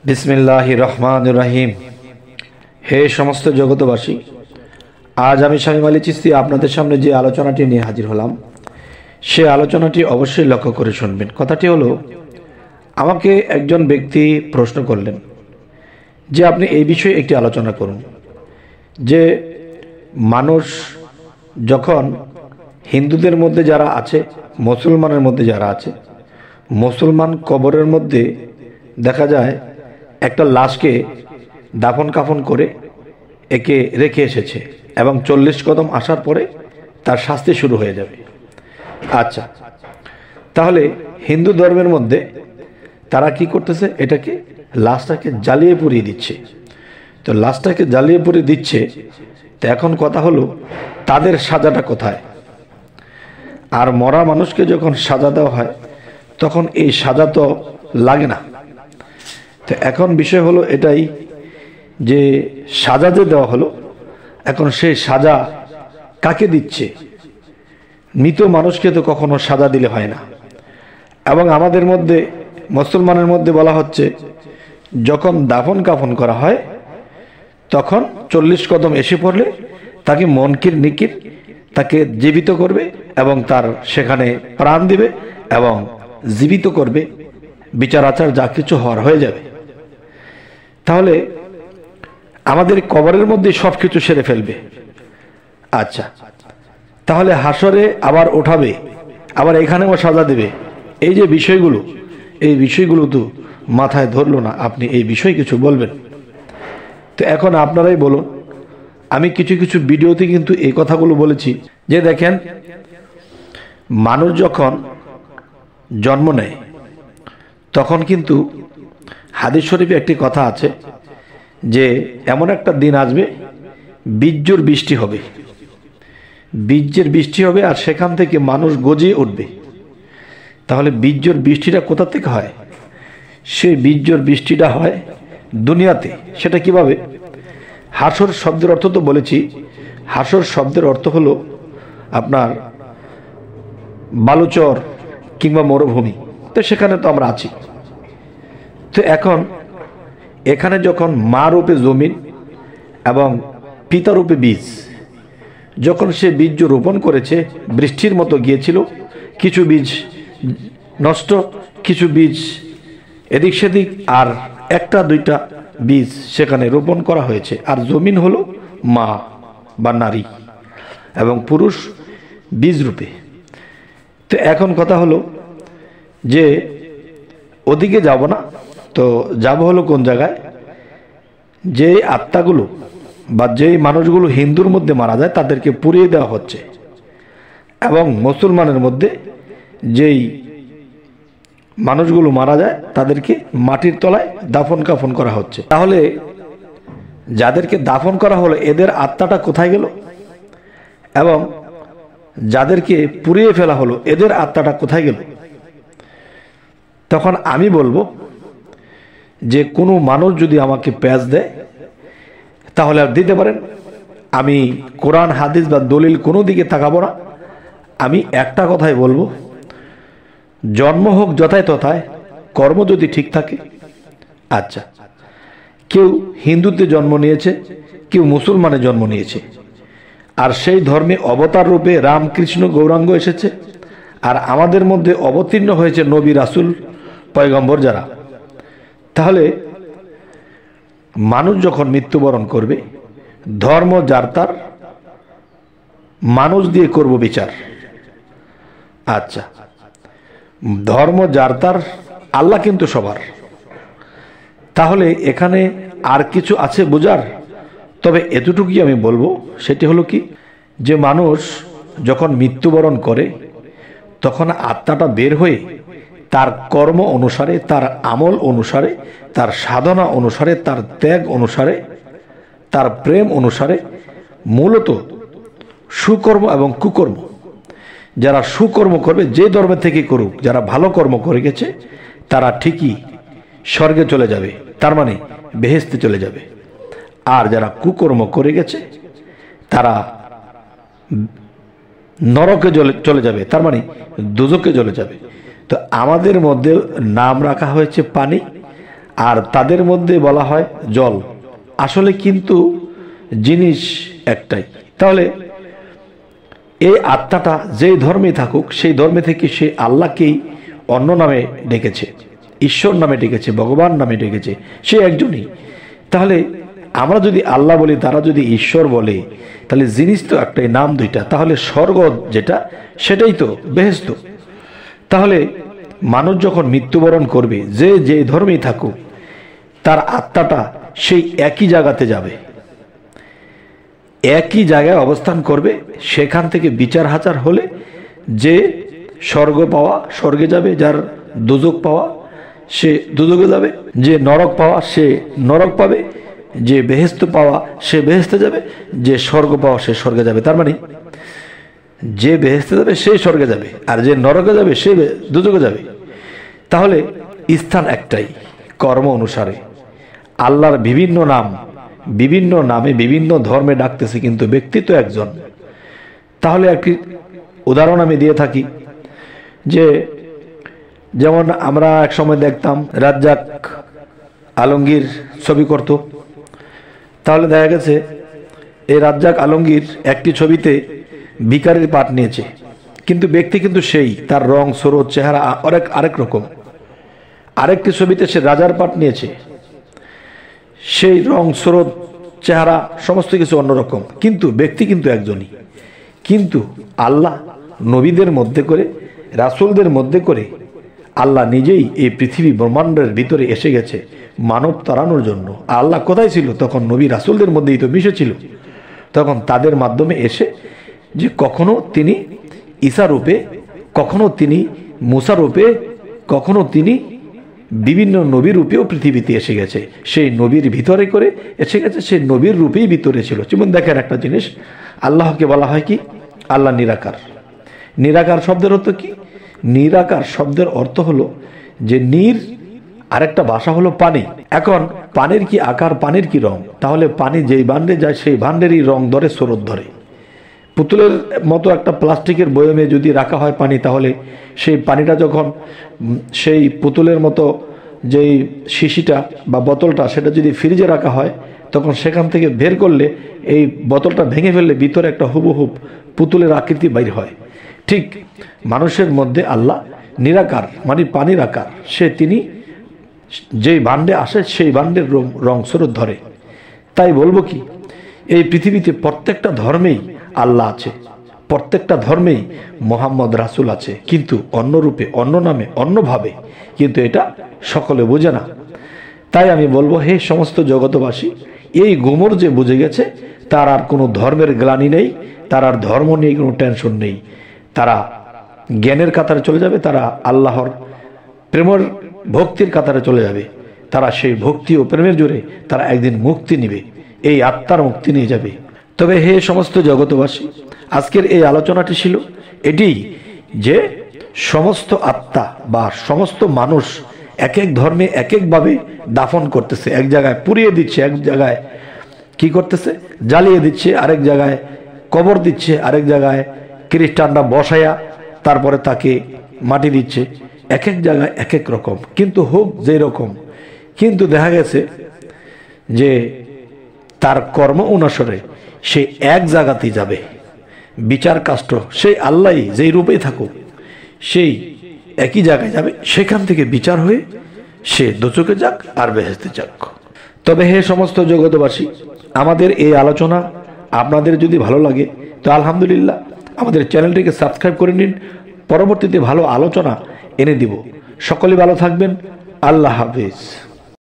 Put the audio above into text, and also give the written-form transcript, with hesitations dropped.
बिस्मिल्लाहिर रहमानिर रहीम। हे समस्त जगतबासी, आज आमी शामीम आली चिस्ती आपनादेर सामने जे आलोचनाटी निये हाजिर हलाम से आलोचनाटी अवश्यई लक्ष्य करे शुनबेन। कथाटी हलो, आमाके एकजन व्यक्ति प्रश्न करलेन जे आपनि एई विषये एकटी आलोचना करुन जे मानुष जखन हिंदुदेर मध्य जारा आछे, मुसलमानेर मध्य जारा आछे, मुसलमान कबरेर मध्य देखा जाए একটা লাশকে দাফন কাফন করে একে রেখে এসেছে এবং 40 কদম আসার পরে তার শাস্তি শুরু হয়ে যাবে। আচ্ছা, তাহলে হিন্দু ধর্মের মধ্যে তারা কি করতেছে, এটাকে লাশটাকে জ্বালিয়ে পুড়িয়ে দিচ্ছে। তো লাশটাকে জ্বালিয়ে পুড়িয়ে দিচ্ছে, তো এখন কথা হলো তাদের সাজাটা কোথায়? আর মরা মানুষকে যখন সাজা দেওয়া হয় তখন এই সাজা তো লাগে না। তো এখন বিষয় হলো এটাই যে সাজা যে দেওয়া হলো, এখন সেই সাজা কাকে দিচ্ছে? মৃত মানুষকে তো কখনো সাজা দিলে হয় না। এবং আমাদের মধ্যে মুসলমানের মধ্যে বলা হচ্ছে যখন দাফন কাফন করা হয় তখন 40 কদম এসে পড়লে তাকে মনকির নিকির তাকে জীবিত করবে এবং তার সেখানে প্রাণ দিবে এবং জীবিত করবে, বিচার আচার যা কিছু হওয়ার হয়ে যাবে। তাহলে আমাদের কবরের মধ্যে সবকিছু সেরে ফেলবে। আচ্ছা, তাহলে হাসরে আবার ওঠাবে, আবার এখানেও সাজা দেবে। এই যে বিষয়গুলো, এই বিষয়গুলো তো মাথায় ধরলো না। আপনি এই বিষয়ে কিছু বলবেন। তো এখন আপনারাই বলুন। আমি কিছু কিছু ভিডিওতে কিন্তু এই কথাগুলো বলেছি যে দেখেন, মানুষ যখন জন্ম নেয় তখন কিন্তু হাদিস শরীফে একটি কথা আছে যে এমন একটা দিন আসবে বীর্যের বৃষ্টি হবে, বীর্যের বৃষ্টি হবে আর সেখান থেকে মানুষ গজিয়ে উঠবে। তাহলে বীর্যের বৃষ্টিটা কোথা থেকে হয়? সেই বীর্যের বৃষ্টিটা হয় দুনিয়াতে। সেটা কিভাবে? হাসর শব্দের অর্থ তো বলেছি, হাসর শব্দের অর্থ হলো আপনার বালুচর কিংবা মরুভূমি। তো সেখানে তো আমরা আছি। তো এখন এখানে যখন মা রূপে জমিন এবং পিতা রূপে বীজ, যখন সে বীজ রোপণ করেছে, বৃষ্টির মতো গিয়েছিল, কিছু বীজ নষ্ট, কিছু বীজ এদিক সেদিক, আর একটা দুইটা বীজ সেখানে রোপণ করা হয়েছে। আর জমিন হলো মা বা নারী এবং পুরুষ বীজ রূপে। তো এখন কথা হলো যে ওদিকে যাব না, তো যাব হলো কোন জায়গায়? যে আত্মাগুলো বা যেই মানুষগুলো হিন্দুর মধ্যে মারা যায় তাদেরকে পুড়িয়ে দেওয়া হচ্ছে এবং মুসলমানের মধ্যে যেই মানুষগুলো মারা যায় তাদেরকে মাটির তলায় দাফন কাফন করা হচ্ছে। তাহলে যাদেরকে দাফন করা হলো এদের আত্মাটা কোথায় গেল? এবং যাদেরকে পুড়িয়ে ফেলা হলো এদের আত্মাটা কোথায় গেল? তখন আমি বলবো যে কোনো মানুষ যদি আমাকে প্যাঁচ দেয় তাহলে আর দিতে পারেন। আমি কোরআন হাদিস বা দলিল কোনো দিকে তাকাবো না। আমি একটা কথাই বলবো, জন্ম হোক যথায় তথায়, কর্ম যদি ঠিক থাকে। আচ্ছা, কেউ হিন্দুতে জন্ম নিয়েছে, কেউ মুসলমানে জন্ম নিয়েছে, আর সেই ধর্মে অবতার রূপে রামকৃষ্ণ গৌরাঙ্গ এসেছে, আর আমাদের মধ্যে অবতীর্ণ হয়েছে নবী রাসূল পয়গম্বর যারা। তাহলে মানুষ যখন মৃত্যুবরণ করবে, ধর্ম যার তার, মানুষ দিয়ে করব বিচার। আচ্ছা, ধর্ম যার তার, আল্লাহ কিন্তু সবার। তাহলে এখানে আর কিছু আছে বোঝার? তবে এতটুকুই আমি বলবো, সেটি হলো কি, যে মানুষ যখন মৃত্যুবরণ করে তখন আত্মাটা বের হয়ে তার কর্ম অনুসারে, তার আমল অনুসারে, তার সাধনা অনুসারে, তার ত্যাগ অনুসারে, তার প্রেম অনুসারে, মূলত সুকর্ম এবং কুকর্ম, যারা সুকর্ম করবে যে ধর্ম থেকে করুক, যারা ভালো কর্ম করে গেছে তারা ঠিকই স্বর্গে চলে যাবে, তার মানে বেহেশতে চলে যাবে। আর যারা কুকর্ম করে গেছে তারা নরকে চলে যাবে, তার মানে দোজখে চলে যাবে। তো আমাদের মধ্যে নাম রাখা হয়েছে পানি, আর তাদের মধ্যে বলা হয় জল। আসলে কিন্তু জিনিস একটাই। তাহলে এই আত্মাটা যেই ধর্মে থাকুক সেই ধর্মে থেকে সে আল্লাহকেই অন্য নামে ডেকেছে, ঈশ্বর নামে ডেকেছে, ভগবান নামে ডেকেছে, সে একজনই। তাহলে আমরা যদি আল্লাহ বলি, তারা যদি ঈশ্বর বলে, তাহলে জিনিস তো একটাই, নাম দুইটা। তাহলে স্বর্গ যেটা সেটাই তো বেহেশত। তাহলে মানুষ যখন মৃত্যুবরণ করবে, যে যে ধর্মেই থাকুক, তার আত্মাটা সেই একই জায়গাতে যাবে, একই জায়গায় অবস্থান করবে। সেখান থেকে বিচার হাজার হলে যে স্বর্গ পাওয়া স্বর্গে যাবে, যার দুজক পাওয়া সে দুজকে যাবে, যে নরক পাওয়া সে নরক পাবে, যে বেহেশত পাওয়া সে বেহেশতে যাবে, যে স্বর্গ পাওয়া সে স্বর্গে যাবে। তার মানে যে বেহেশতে যাবে সে স্বর্গে যাবে, আর যে নরকে যাবে সে দুজকে যাবে। তাহলে স্থান একটাই, কর্ম অনুসারে। আল্লাহর বিভিন্ন নাম, বিভিন্ন নামে বিভিন্ন ধর্মে ডাকতেছে, কিন্তু ব্যক্তি তো একজন। তাহলে একটি উদাহরণ আমি দিয়ে থাকি, যে যেমন আমরা এক সময় দেখতাম রাজ্জাক আলমগীর ছবি করত। তাহলে দেখা গেছে এই রাজ্জাক আলমগীর একটি ছবিতে ভিখারির পাঠ নিয়েছে, কিন্তু ব্যক্তি কিন্তু সেই, তার রং স্রোত চেহারা আরেক রকম। আরেকটি ছবিতে সে রাজার পাঠ নিয়েছে, সেই রং স্রোত চেহারা সমস্ত কিছু অন্যরকম, কিন্তু ব্যক্তি কিন্তু একজনই। কিন্তু আল্লাহ নবীদের মধ্যে করে, রাসূলদের মধ্যে করে আল্লাহ নিজেই এই পৃথিবী ব্রহ্মাণ্ডের ভিতরে এসে গেছে মানব তাড়ানোর জন্য। আল্লাহ কোথায় ছিল তখন? নবী রাসূলদের মধ্যেই তো মিশেছিল। তখন তাদের মাধ্যমে এসে, যে কখনো তিনি ঈসা রূপে, কখনো তিনি মুসা রূপে, কখনো তিনি বিভিন্ন নবীর রূপেও পৃথিবীতে এসে গেছে। সেই নবীর ভিতরে করে এসে গেছে, সেই নবীর রূপেই ভিতরে ছিল। যেমন দেখেন একটা জিনিস, আল্লাহকে বলা হয় কি? আল্লাহ নিরাকার। নিরাকার শব্দের অর্থ কি? নিরাকার শব্দের অর্থ হলো যে নীর, আরেকটা ভাষা হলো পানি। এখন পানির কি আকার, পানির কি রং? তাহলে পানি যেই ভান্ডে যায় সেই ভান্ডেরই রং ধরে, স্রোত ধরে। পুতুলের মতো একটা প্লাস্টিকের বয়মে যদি রাখা হয় পানি, তাহলে সেই পানিটা যখন সেই পুতুলের মতো যেই শিশিটা বা বোতলটা, সেটা যদি ফ্রিজে রাখা হয়, তখন সেখান থেকে বের করলে এই বোতলটা ভেঙে ফেললে ভিতরে একটা হুবহুব পুতুলের আকৃতি বাইর হয়। ঠিক মানুষের মধ্যে আল্লাহ নিরাকার, মানে পানির আকার। তিনি যেই ভান্ডে আসে সেই ভান্ডের রং স্রোত ধরে। তাই বলবো কি, এই পৃথিবীতে প্রত্যেকটা ধর্মেই আল্লাহ আছে, প্রত্যেকটা ধর্মেই মোহাম্মদ রাসূল আছে, কিন্তু অন্য রূপে, অন্য নামে, অন্যভাবে। কিন্তু এটা সকলে বোঝে না। তাই আমি বলবো, হে সমস্ত জগতবাসী, এই গুমর যে বুঝে গেছে, তার আর কোনো ধর্মের গ্লানি নেই, তার আর ধর্ম নিয়ে কোনো টেনশন নেই। তারা জ্ঞানের কাতারে চলে যাবে, তারা আল্লাহর প্রেমের ভক্তির কাতারে চলে যাবে। তারা সেই ভক্তি ও প্রেমের জোরে তারা একদিন মুক্তি নিবে, এই আত্মার মুক্তি নিয়ে যাবে। তবে হে সমস্ত জগতবাসী, আজকের এই আলোচনাটি ছিল এটি, যে সমস্ত আত্মা বা সমস্ত মানুষ এক এক ধর্মে এক একভাবে দাফন করতেছে। এক জায়গায় পুড়িয়ে দিচ্ছে, এক জায়গায় কি করতেছে, জ্বালিয়ে দিচ্ছে, আরেক জায়গায় কবর দিচ্ছে, আরেক জায়গায় খ্রিস্টানরা বসায়া তারপরে তাকে মাটি দিচ্ছে। এক এক জায়গায় এক এক রকম, কিন্তু হোক যেই রকম, কিন্তু দেখা গেছে যে তার কর্ম অনুসারে সে এক জায়গাতেই যাবে। বিচার কাষ্ট সেই আল্লাহ যেই রূপেই থাকুক, সেই একই জায়গায় যাবে। সেখান থেকে বিচার হয়ে সে দোচকে যাক আর বেহেশতে যাক। তবে হে সমস্ত জগতবাসী, আমাদের এই আলোচনা আপনাদের যদি ভালো লাগে তো আলহামদুলিল্লাহ, আমাদের চ্যানেলটিকে সাবস্ক্রাইব করে নিন। পরবর্তীতে ভালো আলোচনা এনে দিব। সকলে ভালো থাকবেন। আল্লাহ হাফেজ।